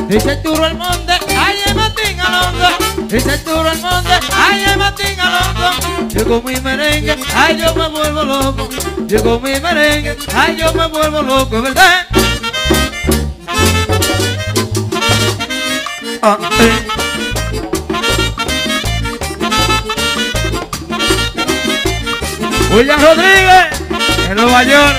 Dice el turro al monte, ay, es Martín Alonso. Dice el turro al monte, ay, es Martín Alonso. Yo con mi merengue, ay, yo me vuelvo loco. Yo con mi merengue, ay, yo me vuelvo loco, es verdad. William Rodríguez, en Nueva York.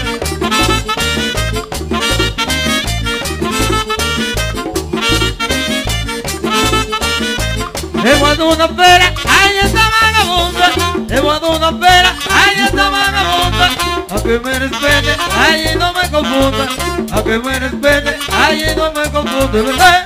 He guardado una pera, ay, esta vagabunda. He guardado una pera, ay, esta vagabunda. A que me respete, ay, no me confunda. A que me respete, ay, no me confunda, ¿verdad?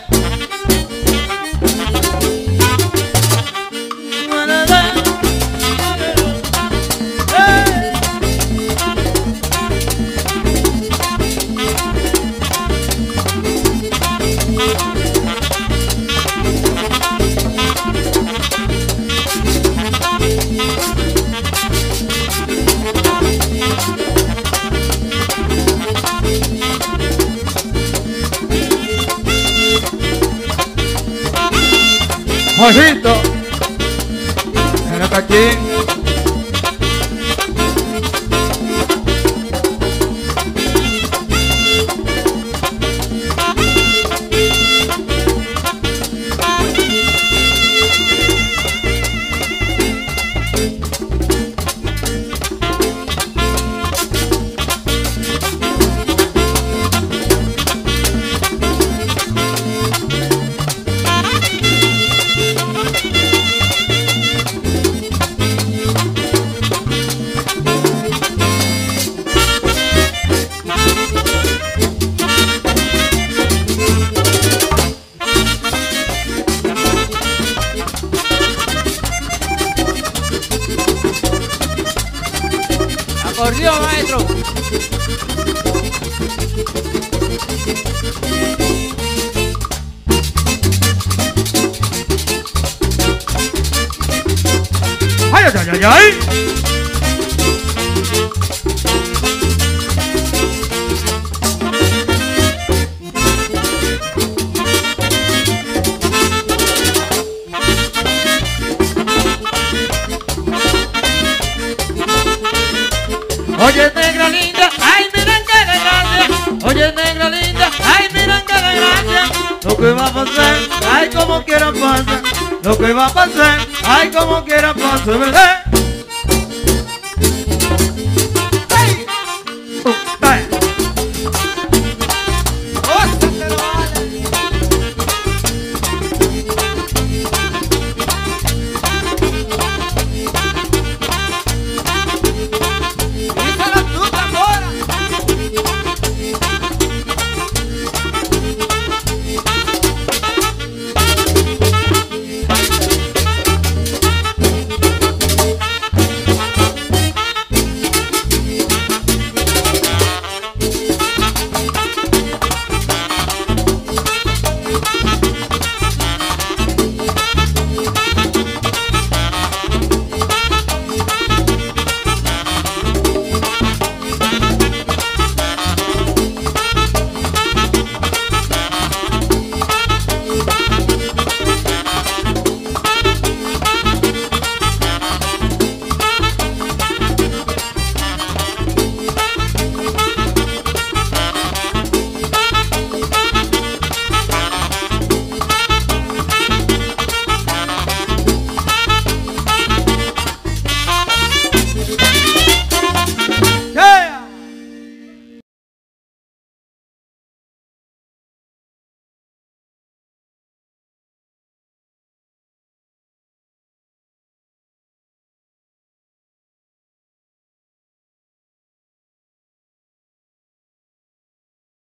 Jorgito, era cachín. Acordeón, maestro. ¡Ay, ay, ay, ay! Oye, negra linda, ay, miren qué desgracia. Oye, negra linda, ay, miren qué desgracia. Lo que va a pasar, ay, como quiera pasa. Lo que va a pasar, ay, como quiera pasa, ¿verdad?